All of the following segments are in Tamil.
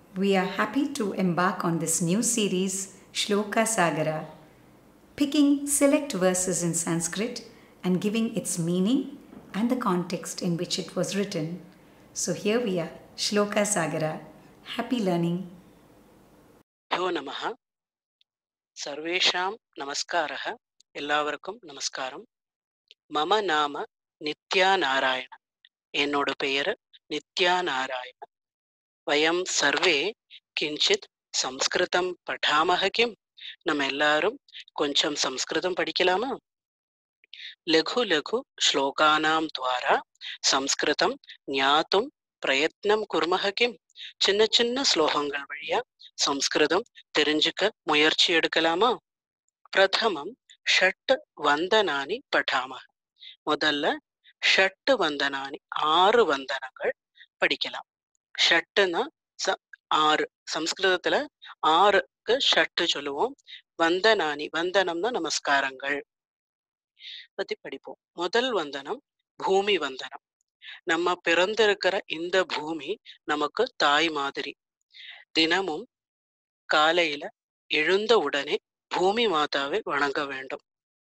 We are happy to embark on this new series, Shloka Sagara, picking select verses in Sanskrit and giving its meaning and the context in which it was written. So here we are, Shloka Sagara. Happy learning. யோ நமஹ சர்வேஷாம் நமஸ்காரः எல்லாவருக்கும் நமஸ்காரம். மம நாம நித்யா நாராயண, என்னோட பெயர் நித்யா நாராயண. வயம் சர்வே கிஞ்சித் சம்ஸ்கிருதம் படாமஹ கிம், நம்ம எல்லாரும் கொஞ்சம் சம்ஸ்கிருதம் படிக்கலாமா? லகு லகு ஸ்லோகானாம் துவாரா சம்ஸ்கிருதம் ஞாத்தும் பிரயத்னம் குர்மஹ கிம், சின்ன சின்ன ஸ்லோகங்கள் வழியா சம்ஸ்கிருதம் தெரிஞ்சுக்க முயற்சி எடுக்கலாமா? பிரதமம் ஷட் வந்தனானி படாமஹ, முதல்ல ஷட்டு வந்தனானி, 6 வந்தனங்கள் படிக்கலாம். ஷட்டுன்னா ஆறு, சம்ஸ்கிருதத்துல 6க்கு ஷட்டு சொல்லுவோம். வந்தனானி, வந்தனம்னா நமஸ்காரங்கள் பத்தி படிப்போம். முதல் வந்தனம் பூமி வந்தனம். நம்ம பிறந்திருக்கிற இந்த பூமி நமக்கு தாய் மாதிரி. தினமும் காலையில எழுந்த உடனே பூமி மாதாவை வணங்க வேண்டும்.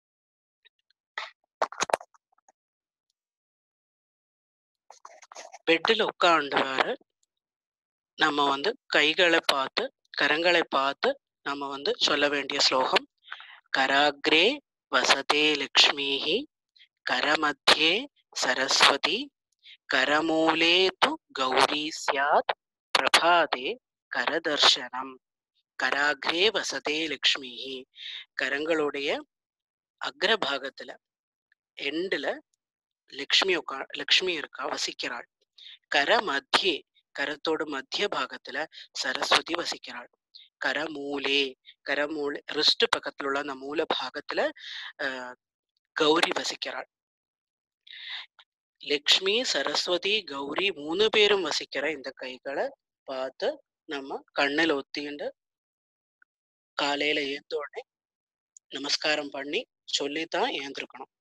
பெட்டில் உட்கார்ந்தவாறு நம்ம கைகளை பார்த்து கரங்களை பார்த்து நம்ம சொல்ல வேண்டிய ஸ்லோகம், கராக்ரே வசதே லக்ஷ்மிஹி கரமத்தியே சரஸ்வதி கரமூலே து கௌரி ஸ்யாத் பிரபாதே கரதர்ஷனம். கராக்ரே வசதே லக்ஷ்மிஹி, கரங்களுடைய அக்ரபாகத்துல எண்டுல லக்ஷ்மி இருக்கா, வசிக்கிறாள். கர மத்தியே, கரத்தோட மத்திய பாகத்துல சரஸ்வதி வசிக்கிறாள். கரமூலே, கரமூலே ரிஸ்ட் பக்கத்துல உள்ள அந்த மூல பாகத்துல கௌரி வசிக்கிறாள். லக்ஷ்மி, சரஸ்வதி, கௌரி 3 பேரும் வசிக்கிற இந்த கைகளை பார்த்து நம்ம கண்ணில் ஒத்திண்டு காலையில ஏந்த உடனே நமஸ்காரம் பண்ணி சொல்லித்தான் ஏந்திருக்கணும்.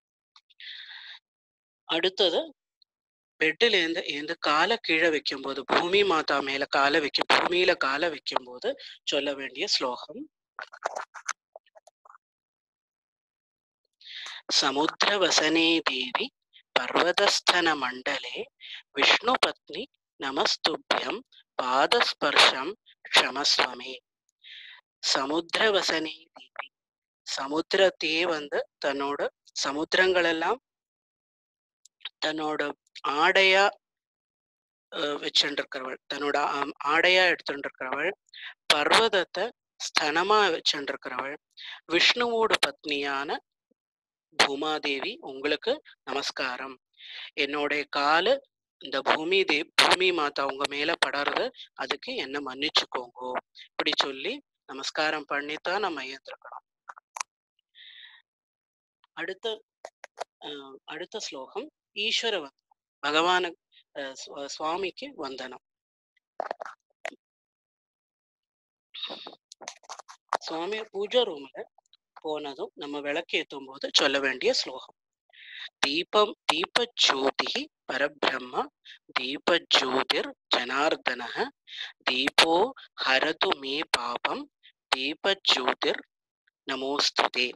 அடுத்தது பெட்டில இருந்து காலை கீழே வைக்கும் போது, பூமி மாதா மேல காலை வைக்கும், பூமியில காலை வைக்கும் போது சொல்ல வேண்டிய ஸ்லோகம், சமுத்திரவசனே தேவி பர்வதஸ்தன மண்டலே விஷ்ணு பத்னி நமஸ்துப்யம் பாதஸ்பர்ஷம் க்ஷமஸ்வமே. சமுத்திரவசனே தேவி, சமுத்திரத்தையே தன்னோட சமுத்திரங்கள் எல்லாம் தன்னோட ஆடையா வச்சுருக்கிறவள், தன்னோட ஆடையா எடுத்துருக்கிறவள். பர்வதத்தை ஸ்தனமா வச்சுருக்கிறவள். விஷ்ணுவோட பத்னியான பூமாதேவி, உங்களுக்கு நமஸ்காரம். என்னுடைய காலு இந்த பூமி மாதா உங்க மேல படறது, அதுக்கு என்ன மன்னிச்சுக்கோங்கோ. இப்படி சொல்லி நமஸ்காரம் பண்ணித்தான் நம்ம ஏந்திருக்கணும். அடுத்த ஸ்லோகம் ஈஸ்வர வந்தனம், பகவான சுவாமிக்கு வந்தனம். சுவாமி பூஜா ரூம்ல போனதும் நம்ம விளக்கேற்றும் போது சொல்ல வேண்டிய ஸ்லோகம், தீபஜோதி பரபிரம்ம தீபஜோதிர் ஜனார்தன தீபோ ஹரது மே பாபம் தீபஜோதிர் நமோஸ்துதே.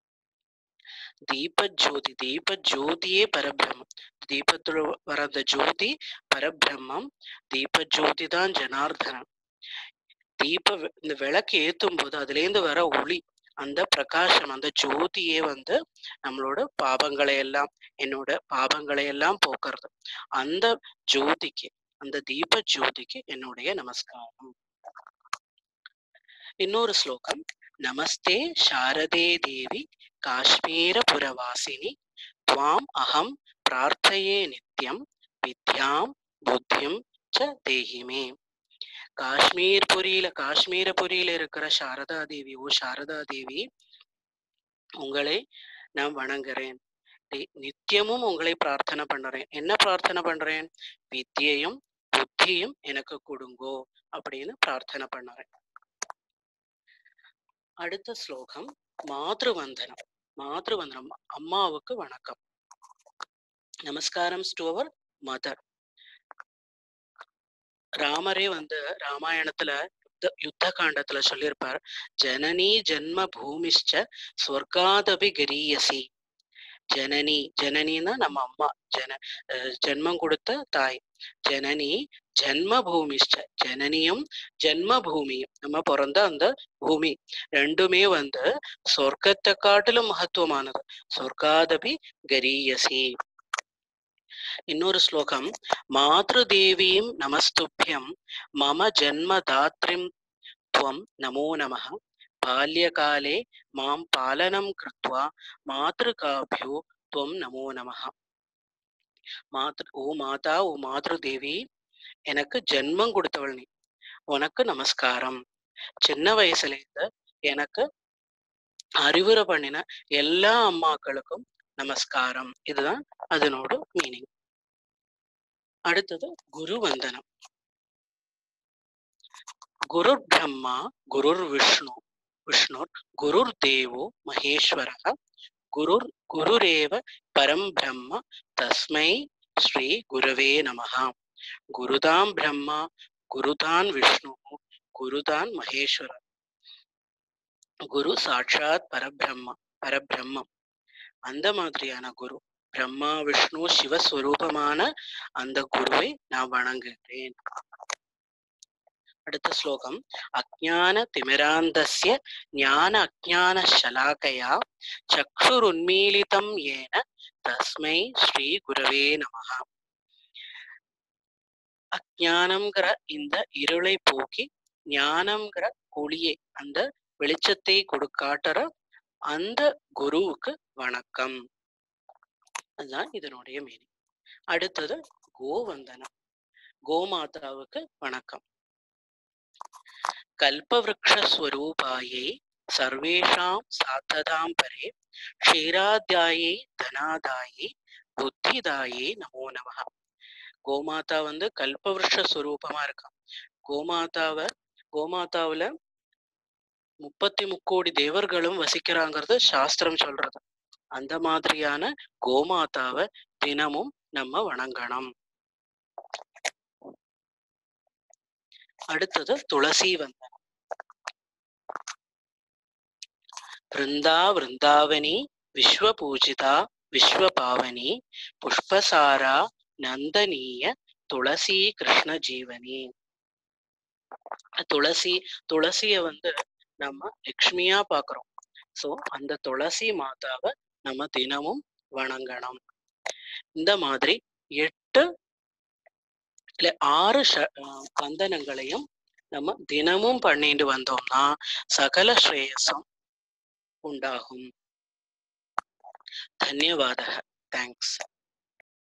தீபஜோதி, தீபஜோதியே பரபிரம்மம், தீபத்துல வர அந்த ஜோதி பரபிரம்மம், தீபஜோதி தான் ஜனார்தனம். இந்த விளக்கு ஏற்றும் போது அதுல இருந்து வர ஒளி, அந்த பிரகாசம், அந்த ஜோதியே நம்மளோட பாபங்களை எல்லாம், என்னோட பாபங்களை எல்லாம் போக்குறது. அந்த ஜோதிக்கு, அந்த தீப ஜோதிக்கு என்னுடைய நமஸ்காரம். இன்னொரு ஸ்லோகம், நமஸ்தே சாரதே தேவி காஷ்மீர புரவாசினி துவாம் அகம் பிரார்த்தையே நித்யம் வித்யாம் புத்தியும் ச தேஹிமே. காஷ்மீரபுரியில இருக்கிற சாரதா தேவி, ஓ சாரதா தேவி, உங்களை நான் வணங்குறேன். நித்தியமும் உங்களை பிரார்த்தனை பண்றேன். என்ன பிரார்த்தனை பண்றேன்? வித்தியையும் புத்தியும் எனக்கு கொடுங்கோ அப்படின்னு பிரார்த்தனை பண்றேன். அடுத்த ஸ்லோகம் மாத்ருவந்தனம். மாத்ருவந்தனம், அம்மாவுக்கு வணக்கம். நமஸ்காரம் டு அவர் மதர். ராமரே வந்து ராமாயணத்துல யுத்த காண்டத்துல சொல்லியிருப்பார், ஜனனி ஜென்ம பூமிஷ்ச ஸ்வர்காதபி கரியசி. ஜனனி, ஜனனின்னா நம்ம அம்மா, ஜென்மம் கொடுத்த தாய். ஜனனி ஜென்ம பூமிஷ்ச, ஜனனியும் ஜென்ம பூமியும் நம்ம பிறந்த அந்த பூமி ரெண்டுமே வந்து சொர்க்கத்தை காட்டிலும் மகத்துவமானது. சொர்க்காதபி கரியசி. இன்னொரு ஸ்லோகம், மாத்ருதேவீம் நமஸ்துப்யம் மம ஜென்ம தாத்ரிம் துவம் நமோ நமः பால்யகாலே மாம் பாலனம் கிருத்வா மாத்ருகாபியோ துவம் நமோ நமः. ஓ மாதா, ஓ மாத்ருதேவி, எனக்கு ஜென்மம் கொடுத்தவள் நீ, உனக்கு நமஸ்காரம். சின்ன வயசுல இருந்து எனக்கு அறிவுரை பண்ணின எல்லா அம்மாக்களுக்கும் நமஸ்காரம். இதுதான் அதனோட மீனிங். அடுத்தது குரு வந்தனம். குருர் பிரம்மா குருர் விஷ்ணு விஷ்ணுர் குருர் தேவோ மகேஸ்வரः குருரேவ பரம் பிரம்ம தஸ்மை ஸ்ரீ குரவே நமः. குருதாம் பிரம்மா குருதான் விஷ்ணு குருதான் மகேஸ்வர. குரு சாட்சாத் பரபிரம்மம். அந்த மாதிரியான குரு, பிரம்மா விஷ்ணு சிவஸ்வரூபமான அந்த குருவை நான் வணங்குகிறேன். அடுத்த ஸ்லோகம், அஜ்ஞான திமிராந்தஸ்ய ஞான அஜ்ஞான ஷலாகயா சக்ஷுருன்மீலிதம் ஏன தஸ்மை ஸ்ரீ குரவே நமः. அஜ்ஞானம்ங்கிற இந்த இருளை போக்கி ஞானம்ங்கிற ஒளியை, அந்த வெளிச்சத்தை காட்டுற அந்த குருவுக்கு வணக்கம். அதுதான் இதனுடைய மீனிங். அடுத்தது கோவந்தனம். கோமாதாவுக்கு வணக்கம். கல்பவ்ருக்ஷஸ்வரூபாயை சர்வேஷாம் சாத்ததாம் பரே க்ஷீராத்யாயை தனாதாயை புத்திதாயை நமோ நமः. கோமாதா வந்து கல்பவருஷ ஸ்வரூபமா இருக்கான். கோமாதாவுல 33 கோடி தேவர்களும் வசிக்கிறாங்கிறது சாஸ்திரம் சொல்றது. அந்த மாதிரியான கோமாதாவை தினமும் நம்ம வணங்கணும். அடுத்தது துளசி வந்தனம். விருந்தாவனி விஸ்வபூஜிதா விஸ்வபாவனி புஷ்பசாரா நந்தனீய துளசி கிருஷ்ண ஜீவனி. துளசிய வந்து நம்ம லக்ஷ்மியா பாக்குறோம். சோ அந்த துளசி மாதாவை நம்ம தினமும் வணங்கணும். இந்த மாதிரி 8 இல்ல 6 வந்தனங்களையும் நம்ம தினமும் பண்ணிட்டு வந்தோம்னா சகல ஸ்ரேயஸும் உண்டாகும். தன்யவாதः. தேங்க்ஸ்.